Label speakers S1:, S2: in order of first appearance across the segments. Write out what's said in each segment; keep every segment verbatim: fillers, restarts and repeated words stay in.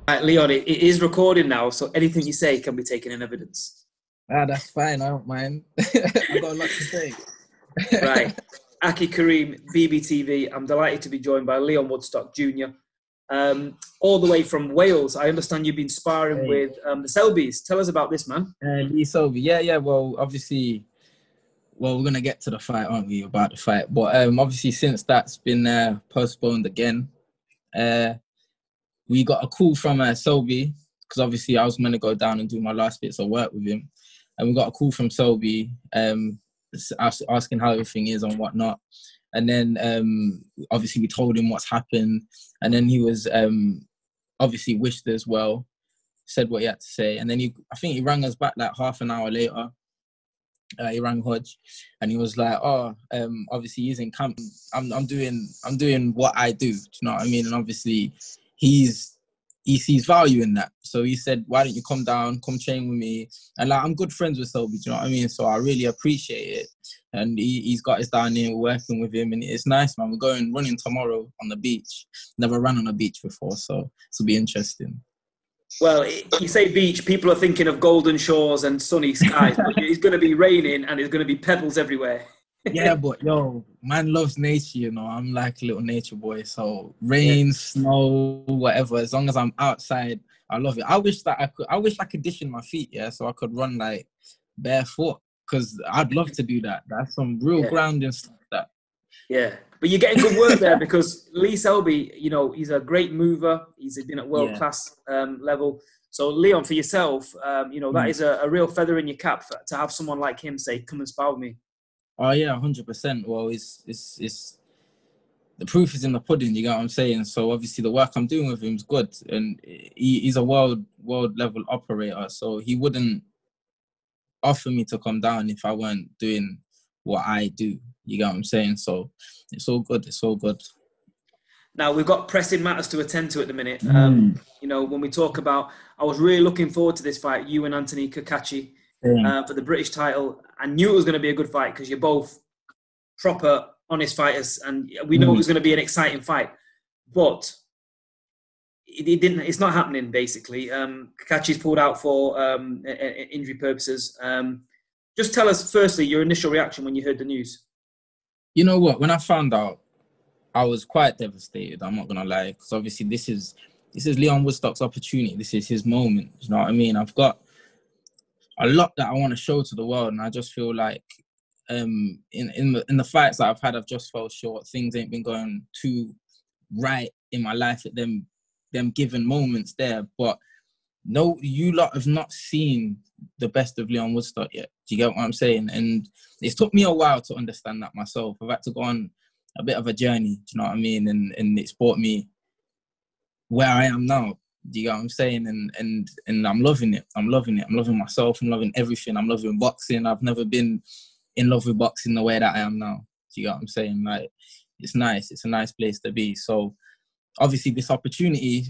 S1: Right, Leon, it, it is recording now, so anything you say can be taken in evidence.
S2: Ah, that's fine. I don't mind. I've got a lot to say.
S1: Right. Aki Kareem, B B T V. I'm delighted to be joined by Leon Woodstock Junior Um, all the way from Wales. I understand you've been sparring
S2: Hey.
S1: with um, the Selbies. Tell us about this, man.
S2: Uh, Lee Selby. Yeah, yeah. Well, obviously, well, we're gonna get to the fight, aren't we? About the fight, but um, obviously, since that's been uh, postponed again, uh, we got a call from uh, Selby because obviously I was meant to go down and do my last bits of work with him, and we got a call from Selby, um, as- asking how everything is and whatnot. And then um, obviously we told him what's happened, and then he was um, obviously wished as well, said what he had to say, and then he, I think he rang us back like half an hour later. Uh, he rang Hodge, and he was like, "Oh, um, obviously he's in camp. I'm, I'm doing, I'm doing what I do. Do you know what I mean?" And obviously, he's he sees value in that. So he said, "Why don't you come down, come train with me?" And like, I'm good friends with Selby. Do you know what I mean? So I really appreciate it. And he, he's got us down here working with him, and it's nice, man. We're going running tomorrow on the beach. Never ran on a beach before, so this will be interesting.
S1: Well, you say beach, people are thinking of golden shores and sunny skies, but it's going to be raining and there's going to be pebbles everywhere.
S2: Yeah, but yo, man loves nature, you know. I'm like a little nature boy, so rain, yeah. snow, whatever. As long as I'm outside, I love it. I wish that I could. I wish I could condition my feet, yeah, so I could run like barefoot. Because I'd love to do that. That's some real
S1: yeah.
S2: grounding stuff. That.
S1: Yeah, but you're getting good work there because Lee Selby, you know, he's a great mover. He's been at world yeah. class um, level. So Leon, for yourself, um, you know, that mm. is a, a real feather in your cap for, to have someone like him say, "Come and spar with me."
S2: Oh yeah, one hundred percent. Well, it's it's it's the proof is in the pudding. You get what I'm saying? So obviously the work I'm doing with him is good, and he, he's a world world level operator. So he wouldn't offer me to come down if I weren't doing what I do. You get what I'm saying? So it's all good. It's all good.
S1: Now, we've got pressing matters to attend to at the minute. Mm. Um, you know, when we talk about, I was really looking forward to this fight, you and Anthony Cacace, yeah. uh, for the British title. I knew it was going to be a good fight because you're both proper, honest fighters, and we know mm. it was going to be an exciting fight. But it, it didn't. It's not happening, basically. Um, Cacace's pulled out for um, injury purposes. Um, just tell us, firstly, your initial reaction when you heard the news.
S2: You know what? When I found out, I was quite devastated. I'm not gonna lie, because obviously this is this is Leon Woodstock's opportunity. This is his moment. You know what I mean? I've got a lot that I want to show to the world, and I just feel like um, in in the in the fights that I've had, I've just fell short. Things ain't been going too right in my life at them them given moments there. But no, you lot have not seen the best of Leon Woodstock yet. Do you get what I'm saying? And it's took me a while to understand that myself. I've had to go on a bit of a journey, do you know what I mean? And and it's brought me where I am now. Do you get what I'm saying? And and and I'm loving it. I'm loving it. I'm loving myself. I'm loving everything. I'm loving boxing. I've never been in love with boxing the way that I am now. Do you get what I'm saying? Like, it's nice. It's a nice place to be. So obviously this opportunity,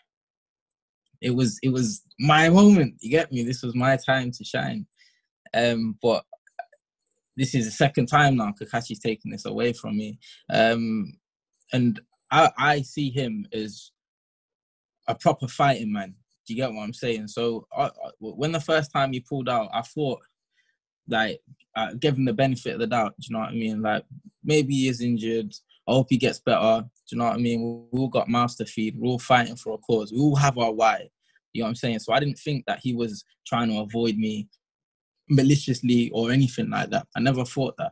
S2: it was it was my moment. You get me? This was my time to shine. Um, but this is the second time now Cacace's taking this away from me. Um, and I, I see him as a proper fighting man. Do you get what I'm saying? So I, I, when the first time he pulled out, I thought, like, I gave him the benefit of the doubt. Do you know what I mean? Like, maybe he is injured. I hope he gets better. Do you know what I mean? We all got mouths to feed. We're all fighting for a cause. We all have our why. You know what I'm saying? So I didn't think that he was trying to avoid me maliciously or anything like that. I never thought that.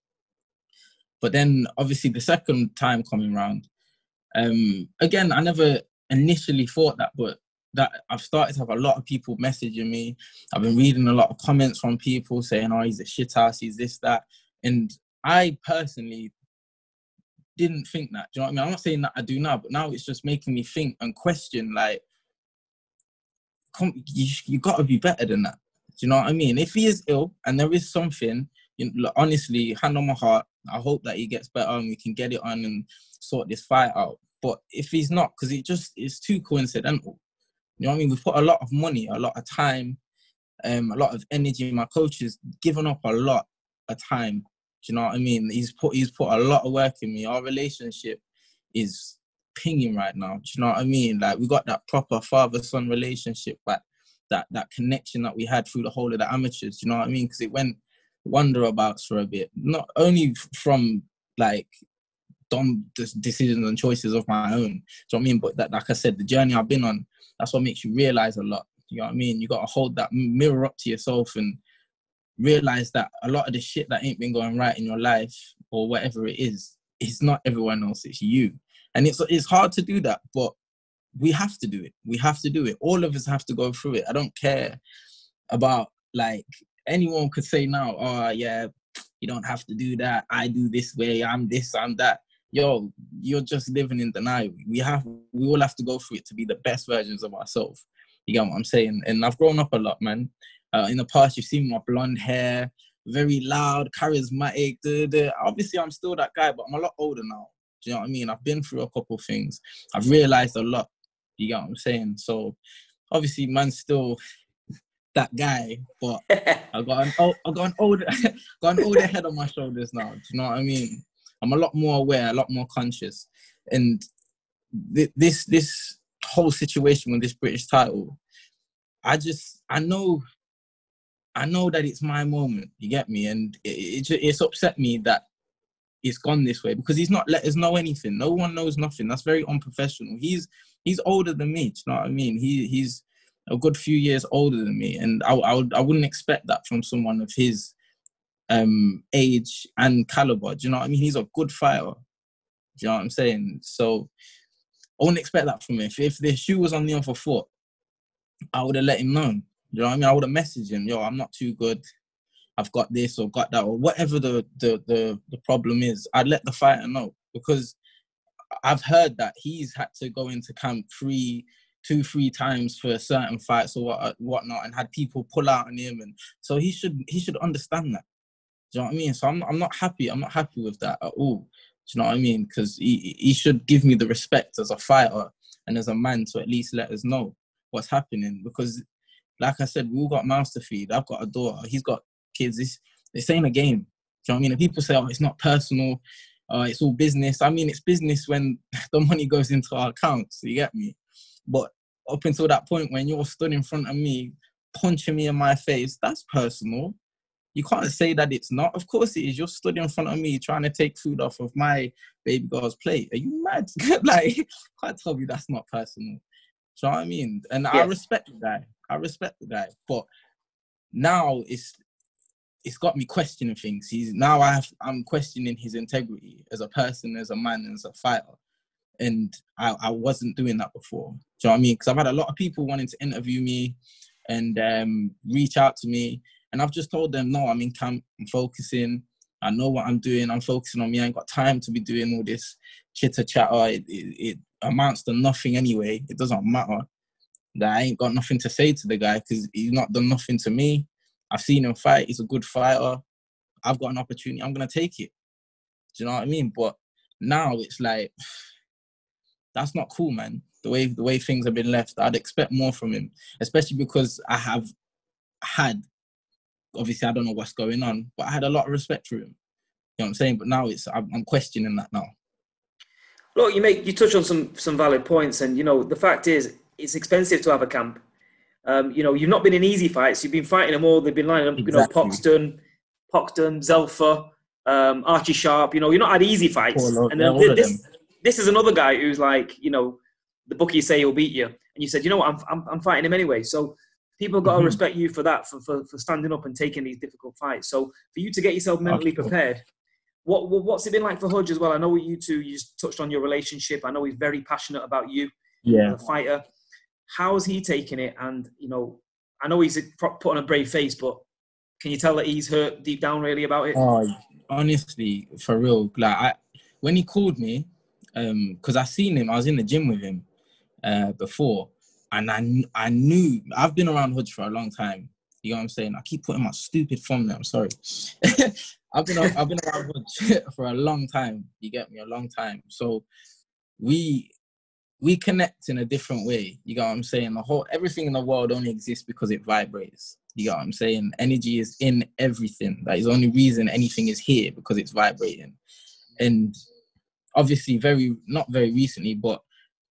S2: But then obviously the second time coming round, um, again, I never initially thought that, but that I've started to have a lot of people messaging me. I've been reading a lot of comments from people saying, "Oh, he's a shit ass, he's this, that." And I personally didn't think that. Do you know what I mean? I'm not saying that I do now, but now it's just making me think and question, like, come, you, you got to be better than that. Do you know what I mean? If he is ill and there is something, you know, honestly, hand on my heart, I hope that he gets better and we can get it on and sort this fight out. But if he's not, because it just is too coincidental. You know what I mean? We've put a lot of money, a lot of time, um, a lot of energy. My coach has given up a lot of time. Do you know what I mean? He's put he's put a lot of work in me. Our relationship is pinging right now. Do you know what I mean? Like, we got that proper father-son relationship, but that that connection that we had through the whole of the amateurs. Do you know what I mean? Because it went wonderabouts for a bit, not only from like dumb decisions and choices of my own. Do you know what I mean? But that, like I said, the journey I've been on, that's what makes you realize a lot. You know what I mean? You got to hold that mirror up to yourself and realize that a lot of the shit that ain't been going right in your life or whatever it is, it's not everyone else, it's you. And it's it's hard to do that, but we have to do it. We have to do it. All of us have to go through it. I don't care about, like, anyone could say now, oh, yeah, you don't have to do that. I do this way. I'm this, I'm that. Yo, you're just living in denial. We have, we all have to go through it to be the best versions of ourselves. You get what I'm saying? And I've grown up a lot, man. Uh, in the past, you've seen my blonde hair, very loud, charismatic. Duh, duh. Obviously, I'm still that guy, but I'm a lot older now. Do you know what I mean? I've been through a couple of things. I've realized a lot. You get what I'm saying? So, obviously, man's still that guy, but I got an old, I got an older, got an older head on my shoulders now. Do you know what I mean? I'm a lot more aware, a lot more conscious, and th- this this whole situation with this British title, I just I know, I know that it's my moment. You get me? And it, it it's upset me that it's gone this way, because he's not let us know anything. No one knows nothing. That's very unprofessional. He's he's older than me. Do you know what I mean? He he's a good few years older than me, and I I, would, I wouldn't expect that from someone of his um age and caliber. Do you know what I mean? He's a good fighter. Do you know what I'm saying? So I wouldn't expect that from him. If, if the shoe was on the other foot, I would have let him know. You know what I mean? I would have messaged him, yo, I'm not too good. I've got this or got that, or whatever the, the, the, the problem is. I'd let the fighter know, because I've heard that he's had to go into camp three, two, three times for certain fights or what, whatnot, and had people pull out on him. And so he should he should understand that. Do you know what I mean? So I'm I'm not happy. I'm not happy with that at all. Do you know what I mean? Because he, he should give me the respect as a fighter and as a man to at least let us know what's happening. Because, like I said, we all got mouths to feed. I've got a daughter. He's got kids. This this ain't a game. Do you know what I mean? And people say, oh, it's not personal. Uh, it's all business. I mean, it's business when the money goes into our accounts. You get me? But up until that point, when you're stood in front of me, punching me in my face, that's personal. You can't say that it's not. Of course it is. You're stood in front of me trying to take food off of my baby girl's plate. Are you mad? Like, can't tell me that's not personal. Do you know what I mean? And yeah. I respect the guy. I respect the guy. But now it's it's got me questioning things. He's now I have, I'm questioning his integrity as a person, as a man, as a fighter. And I, I wasn't doing that before. Do you know what I mean? Because I've had a lot of people wanting to interview me and um, reach out to me. And I've just told them, no, I'm in camp, I'm focusing, I know what I'm doing, I'm focusing on me, I ain't got time to be doing all this chitter-chatter. It, it, it amounts to nothing anyway. It doesn't matter. That I ain't got nothing to say to the guy because he's not done nothing to me. I've seen him fight, he's a good fighter. I've got an opportunity, I'm going to take it. Do you know what I mean? But now it's like, that's not cool, man. The way the way things have been left, I'd expect more from him, especially because I have had, obviously, I don't know what's going on, but I had a lot of respect for him. You know what I'm saying? But now it's I'm, I'm questioning that now.
S1: Look, you make you touch on some some valid points, and you know the fact is it's expensive to have a camp. Um, you know, you've not been in easy fights. You've been fighting them all. They've been lining up. Exactly. You know, Poxton, Poxton, Zelfa, um, Archie Sharp. You know, you're not had easy fights.
S2: Poor
S1: and
S2: then,
S1: then this this is another guy who's like, you know, the bookies say he'll beat you, and you said, you know what, I'm I'm, I'm fighting him anyway. So people got to mm-hmm. respect you for that, for, for for standing up and taking these difficult fights. So for you to get yourself mentally okay. prepared, what, what what's it been like for Hudge as well? I know you two, you just touched on your relationship. I know he's very passionate about you
S2: yeah.
S1: as a fighter. How's he taking it? And, you know, I know he's put on a brave face, but can you tell that he's hurt deep down really about it?
S2: Oh, honestly, for real. Like, I, when he called me, um, because I seen him, I was in the gym with him uh, before. And I, I knew, I've been around Hudge for a long time. You know what I'm saying? I keep putting my stupid thumb there, I'm sorry. I've been I've been around Hudge for a long time. You get me? A long time. So we we connect in a different way. You get what I'm saying? The whole, everything in the world only exists because it vibrates. You get what I'm saying? Energy is in everything. That is the only reason anything is here, because it's vibrating. And obviously very, not very recently, but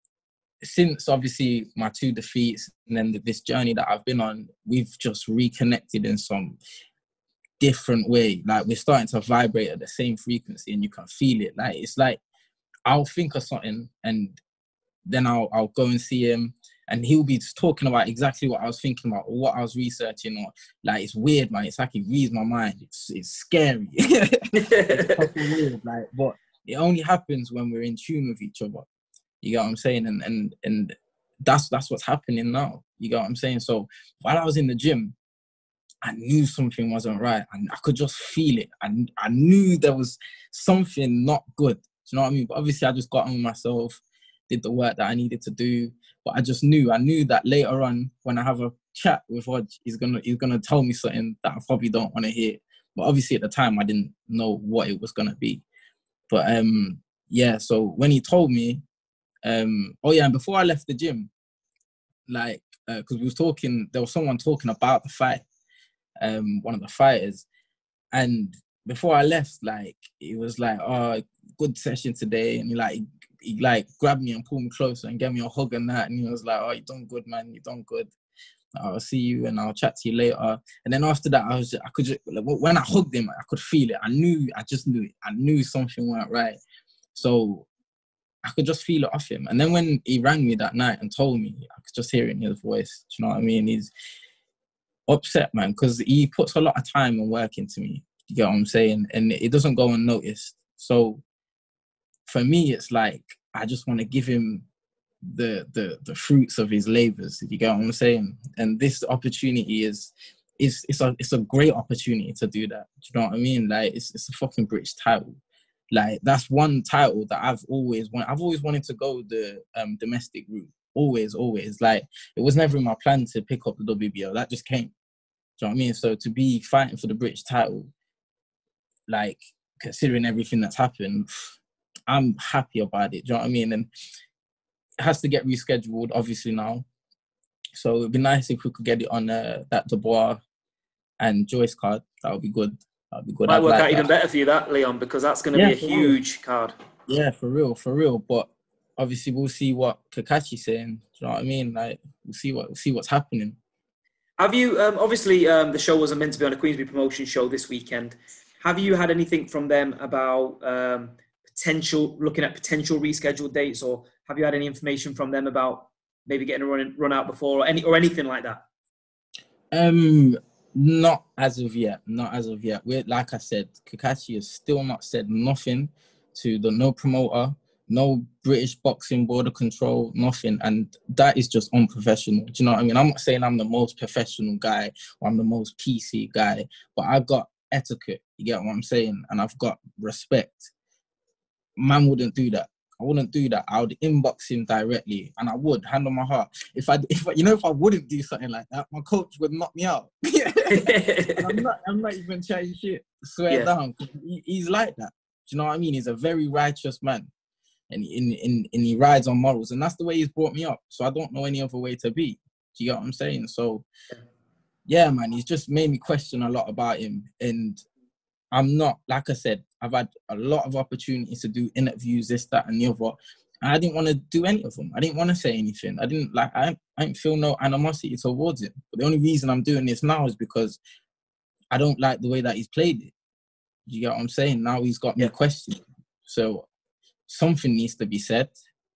S2: since obviously my two defeats and then this journey that I've been on, we've just reconnected in some different way. Like we're starting to vibrate at the same frequency and you can feel it. Like it's like I'll think of something and then I'll I'll go and see him and he'll be talking about exactly what I was thinking about or what I was researching, or like it's weird, man. It's like he reads my mind. It's it's scary. It's fucking weird. Like, but it only happens when we're in tune with each other. You get what I'm saying? And and and that's that's what's happening now. You get what I'm saying? So while I was in the gym, I knew something wasn't right, and I could just feel it. And I, I knew there was something not good. Do you know what I mean? But obviously, I just got on with myself, did the work that I needed to do. But I just knew, I knew that later on, when I have a chat with Hodge, he's gonna he's gonna tell me something that I probably don't want to hear. But obviously, at the time, I didn't know what it was gonna be. But um, yeah. So when he told me, um, oh yeah, and before I left the gym, like, because uh, we was talking, there was someone talking about the fight. Um, one of the fighters, and before I left, like it was like, oh, good session today, and he like he like grabbed me and pulled me closer and gave me a hug and that, and he was like, oh, you done good, man, you done good. I'll see you and I'll chat to you later. And then after that, I was just, I could just, when I hugged him, I could feel it. I knew, I just knew it. I knew something weren't right. So I could just feel it off him. And then when he rang me that night and told me, I could just hear it in his voice. Do you know what I mean? He's upset, man, because he puts a lot of time and work into me. You get what I'm saying? And it doesn't go unnoticed. So for me, it's like I just want to give him the the the fruits of his labors. You get what I'm saying? And this opportunity is is it's a it's a great opportunity to do that. Do you know what I mean? Like it's it's a fucking British title. Like that's one title that I've always wanted. I've always wanted to go the um, domestic route. Always, always. Like it was never in my plan to pick up the W B O. That just came. Do you know what I mean? So to be fighting for the British title, like considering everything that's happened, I'm happy about it. Do you know what I mean? And it has to get rescheduled, obviously now. So it'd be nice if we could get it on uh, that Dubois and Joyce card. That would be good. That would be good.
S1: Might
S2: I'd
S1: work
S2: like
S1: out
S2: that.
S1: even better for you, that, Leon, because that's going to
S2: Yeah,
S1: be a huge
S2: real.
S1: card.
S2: Yeah, for real, for real. But obviously, we'll see what Kakachi's saying. Do you know what I mean? Like, we'll see what we'll see what's happening.
S1: Have you, um, obviously, um, the show wasn't meant to be on a Queensberry promotion show this weekend. Have you had anything from them about um, potential, looking at potential rescheduled dates, or have you had any information from them about maybe getting a run, run out before, or any or anything like that?
S2: Um, not as of yet. Not as of yet. We're, like I said, Kakachi has still not said nothing to the no promoter, no British Boxing Board of Control, nothing. And that is just unprofessional. Do you know what I mean? I'm not saying I'm the most professional guy or I'm the most P C guy, but I got etiquette. You get what I'm saying? And I've got respect. Man wouldn't do that. I wouldn't do that. I would inbox him directly, and I would, hand on my heart. If I, if I, you know, if I wouldn't do something like that, my coach would knock me out. And I'm not, I'm not even chatting shit. Swear yeah. down. He, he's like that. Do you know what I mean? He's a very righteous man, and in, in, and he rides on morals, and that's the way he's brought me up. So I don't know any other way to be. Do you get what I'm saying? So, yeah, man, he's just made me question a lot about him, and I'm not, like I said, I've had a lot of opportunities to do interviews, this, that, and the other. And I didn't want to do any of them. I didn't want to say anything. I didn't like, I, I didn't feel no animosity towards him. But the only reason I'm doing this now is because I don't like the way that he's played it. You get what I'm saying? Now he's got me yeah. questioning. So something needs to be said.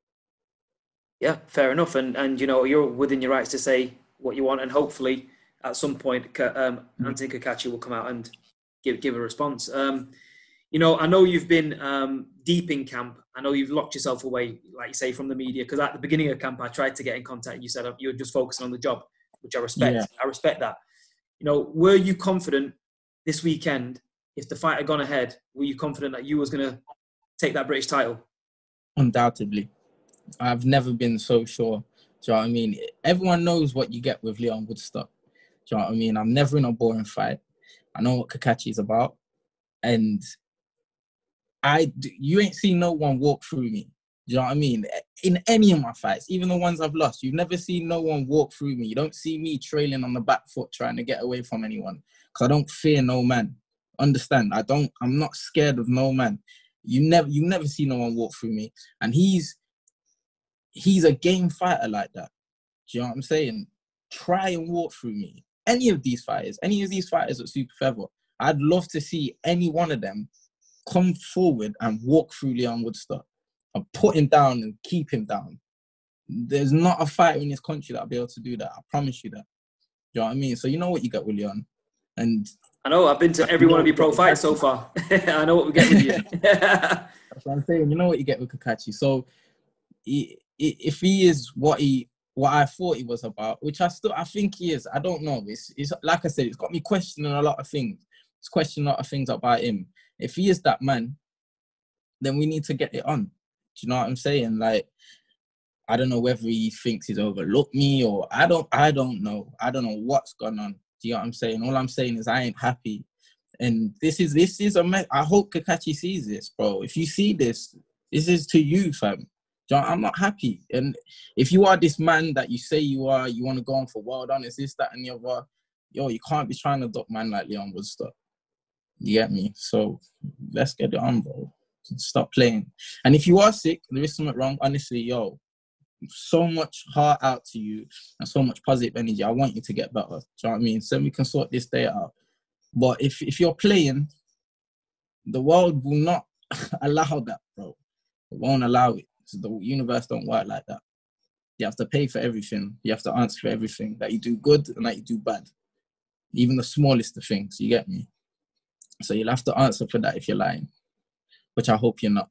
S1: Yeah, fair enough. And, and you know, you're within your rights to say what you want. And hopefully at some point, um, Anthony Kakachi will come out and give give a response. Um, you know, I know you've been um, deep in camp. I know you've locked yourself away, like you say, from the media. Because at the beginning of camp, I tried to get in contact. And you said you were just focusing on the job, which I respect. Yeah. I respect that. You know, were you confident this weekend, if the fight had gone ahead, were you confident that you was going to take that British title?
S2: Undoubtedly. I've never been so sure. Do you know what I mean? Everyone knows what you get with Leon Woodstock. Do you know what I mean? I'm never in a boring fight. I know what Kakachi is about. And I, you ain't seen no one walk through me. Do you know what I mean? In any of my fights, even the ones I've lost, you've never seen no one walk through me. You don't see me trailing on the back foot trying to get away from anyone. Because I don't fear no man. Understand? I don't, I'm not scared of no man. You never, you never see no one walk through me. And he's, he's a game fighter like that. Do you know what I'm saying? Try and walk through me. Any of these fighters, any of these fighters at Super Feather, I'd love to see any one of them come forward and walk through Leon Woodstock and put him down and keep him down. There's not a fighter in this country that'll be able to do that. I promise you that. Do you know what I mean? So you know what you get with Leon. And
S1: I know, I've been to every one of your pro fights so far. I know what we get with you.
S2: That's what I'm saying. You know what you get with Kakachi. So he, if he is what he, what I thought he was about, which I still, I think he is. I don't know. It's, it's like I said, it's got me questioning a lot of things. It's questioning a lot of things about him. If he is that man, then we need to get it on. Do you know what I'm saying? Like, I don't know whether he thinks he's overlooked me or I don't, I don't know. I don't know what's gone on. Do you know what I'm saying? All I'm saying is I ain't happy. And this is, this is a mess. I hope Kakachi sees this, bro. If you see this, this is to you, fam. Do you know, I'm not happy. And if you are this man that you say you are, you want to go on for world honors, this, that, and the other, yo, you can't be trying to duck man like Leon Woodstock. You get me? So let's get it on, bro. Stop playing. And if you are sick, there is something wrong, honestly, yo, so much heart out to you and so much positive energy. I want you to get better. Do you know what I mean? So we can sort this day out. But if, if you're playing, the world will not allow that, bro. It won't allow it. So the universe don't work like that. You have to pay for everything. You have to answer for everything. That you do good and that you do bad. Even the smallest of things, you get me? So you'll have to answer for that if you're lying, which I hope you're not.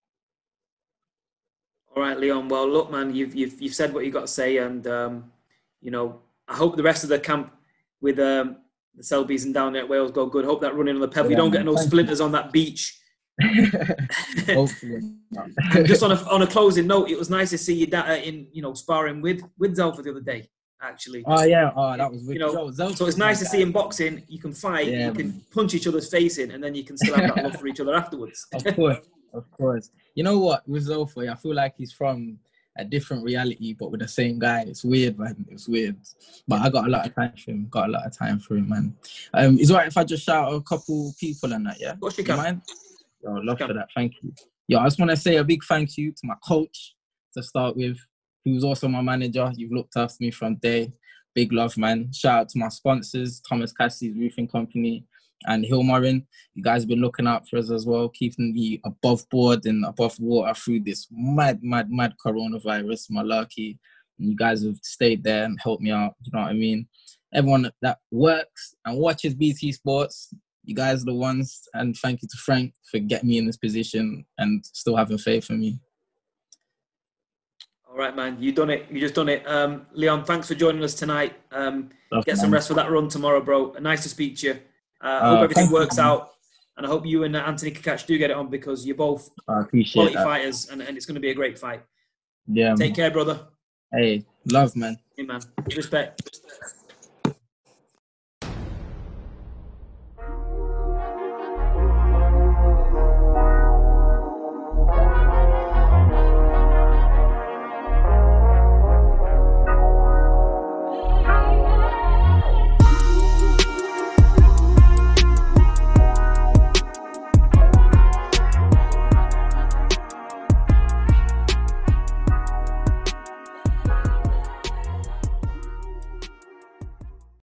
S1: All right, Leon. Well, look, man, you've you've you've said what you got to say, and um, you know, I hope the rest of the camp with um, the Selbies and down there at Wales go good. Hope that running on the pebble. Yeah, you don't get no splinters you. on that beach.
S2: Hopefully.
S1: And just on a on a closing note, it was nice to see you da- in you know sparring with with Zelfa the other day. Actually.
S2: Oh yeah. Oh, that was wicked.
S1: You know, Yo, so it's nice to see in boxing. You can fight, yeah, you can man. punch each other's face in, and then you can still have that love for each other afterwards.
S2: Of course, of course. You know what? With Zelfa, I feel like he's from a different reality, but with the same guy. It's weird, man. It's weird. But I got a lot of time for him. Got a lot of time for him, man. Um, is it right if I just shout out a couple people and that? Yeah.
S1: Of course you can. You mind?
S2: Yo, love for that. Thank you. Yo, I just want to say a big thank you to my coach to start with, who's also my manager. You've looked after me from day. Big love, man. Shout out to my sponsors, Thomas Cassie's Roofing Company and Hillmorin. You guys have been looking out for us as well, keeping me above board and above water through this mad, mad, mad coronavirus, malarkey. And you guys have stayed there and helped me out, you know what I mean? Everyone that works and watches B T Sports, you guys are the ones. And thank you to Frank for getting me in this position and still having faith in me.
S1: All right, man. You done it. You just done it. Um, Leon, thanks for joining us tonight. Um,
S2: Love,
S1: get
S2: man.
S1: some rest for that run tomorrow, bro. Nice to speak to you. I uh, hope uh, everything works you, out. And I hope you and uh, Anthony Kakachi do get it on because you're both quality
S2: that.
S1: fighters and, and it's going to be a great fight.
S2: Yeah.
S1: Take
S2: man.
S1: care, brother.
S2: Hey, love, man.
S1: Hey, man. Respect.